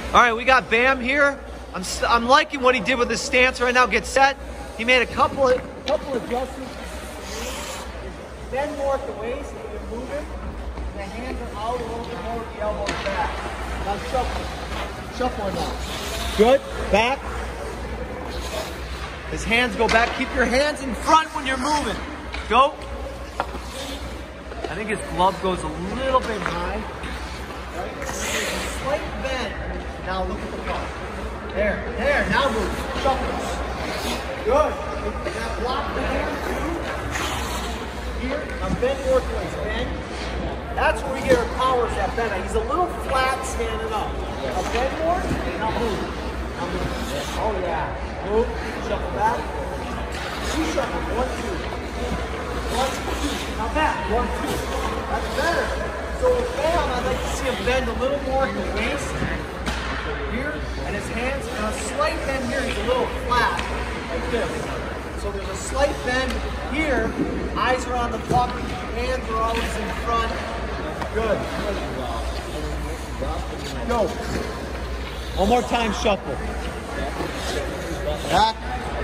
All right, we got Bam here. I'm liking what he did with his stance right now. Get set. He made a couple adjustments. Bend more at the waist, if you're moving. The hands are out a little bit more with the elbows back. Now shuffle. Shuffle now. Good. Back. His hands go back. Keep your hands in front when you're moving. Go. I think his glove goes a little bit high. Right? A slight bend. Now look at the glove. There. Now move. Shuffle. Good. Now block the hand too. Here. Now bend more towards bend. That's where we get our powers at bend. He's a little flat standing up. Now bend more. Now move. Now move. Oh yeah. Move. Shuffle back. Two shuffle. 1, 2. 1, 2. Now back. 1, 2. That's better. So with Bam, I'd like to see him bend a little more at the waist. Here. And his hands. And a slight bend here. He's a little flat. Like this. So there's a slight bend here. Eyes are on the puck. Hands are always in front. Good. Go. One more time, shuffle. Back.